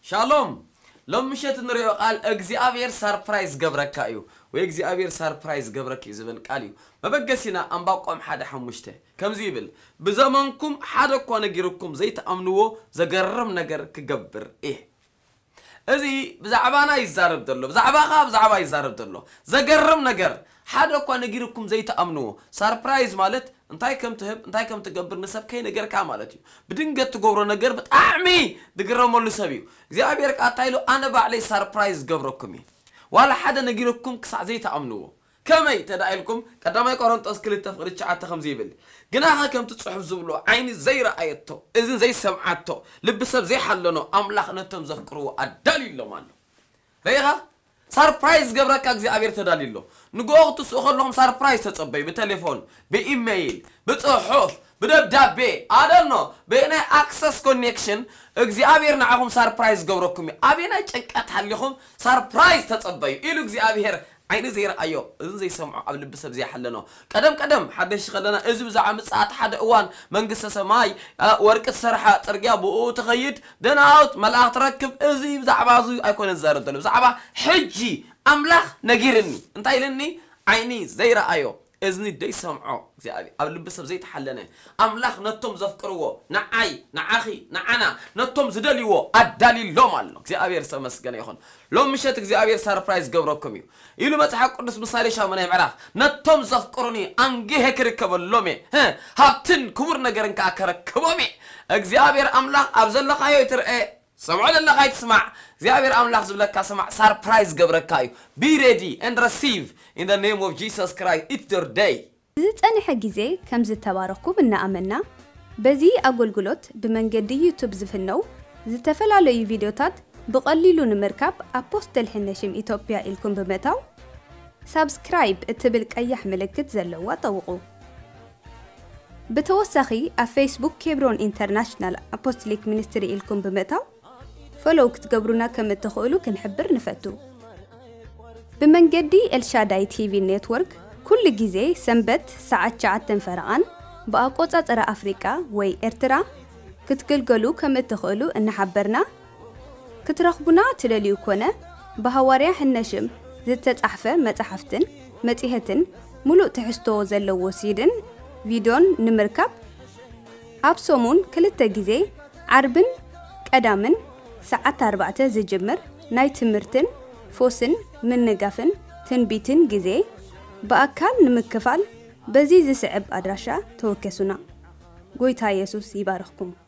شالوم لو مشيت نريو قال اغزيابير سربرايز قبرك ايو واغزيابير سربرايز قبرك يزبل قاليو ما بقسينا انباقوم حدا حمشته كم زيبل بزمانكم حدا كو نغيركم زي تامنوو زغرم نجر كغبر ايه ازي بزعبانا يزارب دلو بزعباخا بزعبا يزارب دلو زغرم نجر حدا كو نغيركم زي تامنوو سربرايز مالت انتاي كم تهب انتاي كم تقبر نسب كاي نجر كا مالتي بدنجت تغبرو نجر بطعمي دغرمولو سبيو እግዚአብሔር ቃታይሎ አነ ባዕለይ ሰርፕራይዝ ገብረኩሚ ዋላ ሓደ ነጊርኩም ክሳዕ ዘይተ አምንዎ ከመይ ተዳይልኩም ቀዳማይ ቆሮንጦስ 2:9 ከም ዘይብል ግና ከም ትጽሑፍ ዝብሎ ዓይኒ ዘይራአየቶ እዝን ዘይሰምዓቶ ልብ ሰብ ዘይሐለኖ አምላኽ ነቶም ዘፍቅሩ አዳሊሎም አለ ረይኻ ሰርፕራይዝ ገብረካ እግዚአብሔር ተዳሊሎ ንጎቅቱ ስኸሎም ሰርፕራይዝ ተጸበይ በቴሌፎን በኢሜይል በጽሑፍ بدبداب I don't know بينا access connection እግዚአብሔር ናአኹም ሰርፕራይዝ ገብረኩም አቤና ጨንቀት አለኹም ሰርፕራይዝ ተጸበዩ ኢሉ እግዚአብሔር አይነ ዘይራአዮ እዝን ዘይሰምዑ ኣብ ልብ ሰብ ዘይሐለኖ ቀደም ሓደሽ ኸለና እዚ ብዛዕ ምጻት ሓደ እዋን መንግስተ ሰማይ ወርቅ ሰርሐ ጥርግያ ብኡ ተኸይድ ደናውት መልአክ ተረክብ እዚ ብዛዕባ እዚ ኣይኮነ ዘርደሉ ብዛዕባ ሕጂ አምላኽ ነጊርኒ እንታይ ኢልኒ አይኒ ዘይራአዮ እዝኒ ደይ ሰምዖ እግዚአብሔር ኣብ ልብ ሰብ ዘይተሐለነ አምላኽ ነቶም ዘፍቅርዎ ንዓይ ንዓኺ ንዓና ነቶም ዝደልይዎ አዳሊሎም አለ እግዚአብሔር ተመስገነ ይኹን ሎም ምሸት እግዚአብሔር ሰርፕራይዝ ገብረኩም ኢሉ መጽሐፍ ቅዱስ ምሳሌ ሻመናይ ምዕራፍ ነቶም ዘፍቅሩኒ አንጌህ ክርከበሎም ሃብትን ክቡር ነገርን ካከረክቦም እግዚአብሔር አምላኽ ኣብ ዘለኻዮ ይትርኤ سمعوا لله خايت سمع እግዚአብሔር አምላኽ ዝብለካ ስማዕ ሰርፕራይዝ ገብረካዩ be ready and receive in the name of Jesus Christ it's your day ዝጸንሐ ጊዜ ከም ዝተባረኩ እናአመና በዚ አገልግሎት በመንገድ ዩቲዩብ ዝፍነው ዝተፈላለዩ ቪዲዮታት በቀሊሉ ንምርካብ አፖስቶል ሕነሽም ኢትዮጵያ ኢልኩም በመታው ሰብስክራይብ እትብል ቀያሕ ምልክት ዘለዋ ጠውቁ በተወሳኺ ኣብ ፌስቡክ ኬብሮን ኢንተርናሽናል አፖስቶሊክ ሚኒስትሪ ኢልኩም በመታው فلو كتقبرونا كم تخولو كنحبر نفتو بمنجدي الشاداي تي في نيتورك كل جزء سنبت ساعات شعاتن فرقان بأقوطات أرى أفريقيا وي إرترا كتقلقلو كم تخولو إن حبرنا كترخبونا تلاليو كونا بهواريا حنشم زتت أحفة متحفتن متيهتن ملو تحستو زلو وسيدن فيديون نمركب أبسومون كل التجزء عربن قدامن ساعات 4 زجمر ناي تمرتن فوسن من نقافن تنبيتن جزي بأكال نمكفال بزي زي سعب أدراشا توكسونا قويتا يسوس يبارخكم